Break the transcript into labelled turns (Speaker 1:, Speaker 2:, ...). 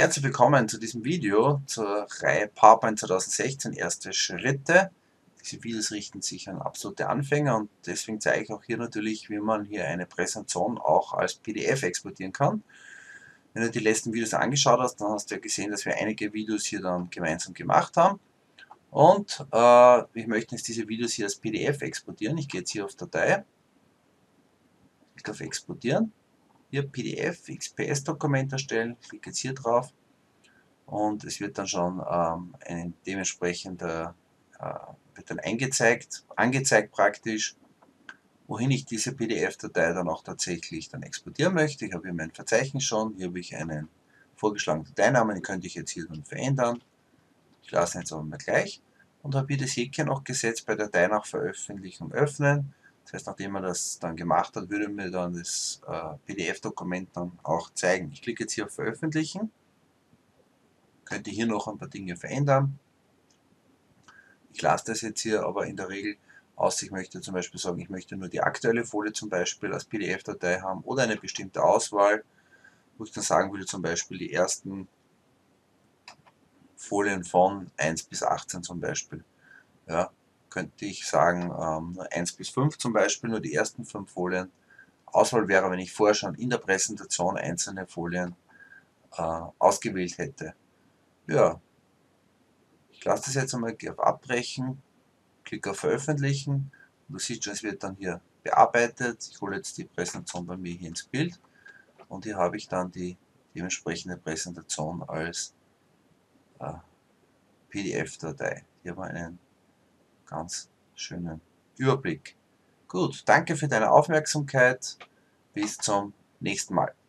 Speaker 1: Herzlich willkommen zu diesem Video zur Reihe PowerPoint 2016 erste Schritte. Diese Videos richten sich an absolute Anfänger und deswegen zeige ich auch hier natürlich, wie man hier eine Präsentation auch als PDF exportieren kann. Wenn du die letzten Videos angeschaut hast, dann hast du ja gesehen, dass wir einige Videos hier dann gemeinsam gemacht haben. Und ich möchte jetzt diese Videos hier als PDF exportieren. Ich gehe jetzt hier auf Datei, klicke auf Exportieren. Hier PDF, XPS-Dokument erstellen, klicke jetzt hier drauf und es wird dann schon ein dementsprechender, wird dann angezeigt praktisch, wohin ich diese PDF-Datei dann auch tatsächlich dann exportieren möchte. Ich habe hier mein Verzeichnis schon, hier habe ich einen vorgeschlagenen Dateinamen, den könnte ich jetzt hier dann verändern. Ich lasse ihn jetzt aber mal gleich und habe hier das Häkchen noch gesetzt bei Datei nach Veröffentlichen und Öffnen. Das heißt, nachdem man das dann gemacht hat, würde mir dann das PDF-Dokument dann auch zeigen. Ich klicke jetzt hier auf Veröffentlichen, könnte hier noch ein paar Dinge verändern. Ich lasse das jetzt hier aber in der Regel aus. Ich möchte zum Beispiel sagen, ich möchte nur die aktuelle Folie zum Beispiel als PDF-Datei haben oder eine bestimmte Auswahl, wo ich dann sagen würde, zum Beispiel die ersten Folien von 1 bis 18 zum Beispiel. Ja, könnte ich sagen 1 bis 5 zum Beispiel, nur die ersten 5 Folien. Auswahl wäre, wenn ich vorher schon in der Präsentation einzelne Folien ausgewählt hätte. Ja, ich lasse das jetzt einmal auf Abbrechen, klicke auf Veröffentlichen und du siehst schon, es wird dann hier bearbeitet. Ich hole jetzt die Präsentation bei mir hier ins Bild und hier habe ich dann die dementsprechende Präsentation als PDF-Datei. Hier haben wir einen ganz schönen Überblick. Gut, danke für deine Aufmerksamkeit. Bis zum nächsten Mal.